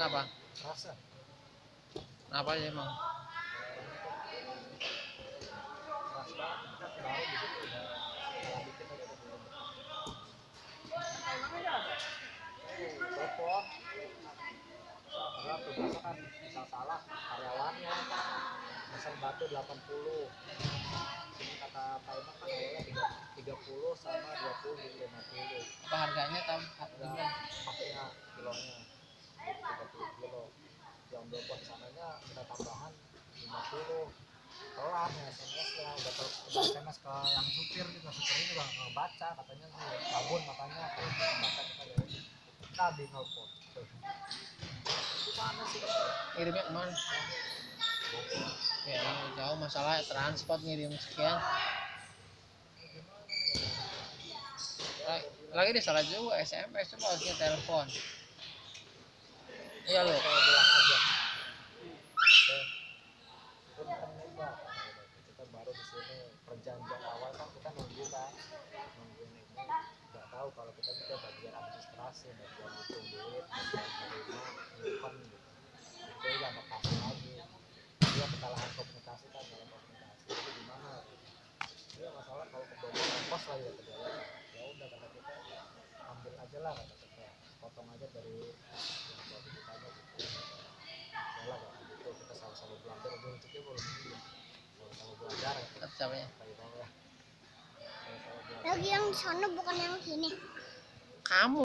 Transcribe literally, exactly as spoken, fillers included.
Kenapa? Rasa. Kenapa ya emang? Keras banget. Kita baru di situ udah salah dikit aja udah belum. Telepon. Berapa biasa kan bisa salah karyawannya. Pesan batu delapan puluh. Ini kata Pak Imam kan awalnya tiga puluh sama dua puluh jadi lima puluh. Apa harganya tam? Enggak, pastinya kilonya tiga puluh kilo. Yang dua sananya kita tambahan lima puluh. Kelar ya S M S ya udah ter udah S M S ke yang supir juga, supirnya juga nggak baca katanya sih sabun makanya kalau baca kita dari tadi nelfon. Gimana sih? Kirimnya kemana? Ya jauh, masalah transport ngirim sekian. Lagi di salah juga S M S, coba harusnya telepon. Iya loh. Saya bilang aja. Oke. Punten juga. Kita baru di sini perjanjian awal kan kita nunggu kan, nungguin ini nggak tahu kalau kita juga bagian administrasi, bagian hitung duit, bagian terima, nyimpen gitu. Jadi nggak ada kasih lagi. Dia kesalahan komunikasi kan dalam komunikasi. Jadi gimana? Dia masalah kalau kebobolan pos lah ya kejadian. Ya udah kata kita ambil aja lah kata kita, potong aja dari yang produk kita aja gitu. Ya lah kata gitu kita sama-sama belajar aja untuknya belum ini. Sama-sama belajar ya. Siapanya? Sama-sama belajar. Lagi yang di sana bukan yang sini. Kamu